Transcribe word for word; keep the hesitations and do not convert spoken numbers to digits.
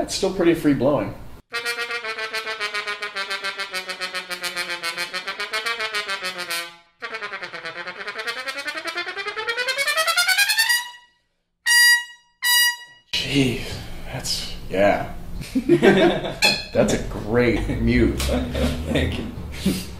it's still pretty free blowing. Jeez, that's, yeah. That's a great mute. Thank you.